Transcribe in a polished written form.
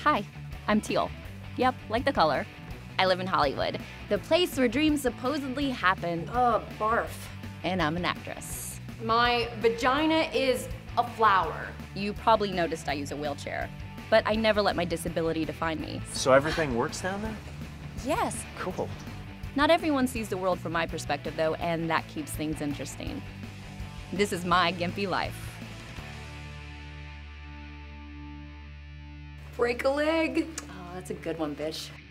Hi, I'm Teal. Yep, like the color. I live in Hollywood, the place where dreams supposedly happen. Barf. And I'm an actress. My vagina is a flower. You probably noticed I use a wheelchair, but I never let my disability define me. So everything works down there? Yes. Cool. Not everyone sees the world from my perspective, though, and that keeps things interesting. This is my GIMPY life. Break a leg. Oh, that's a good one, bitch.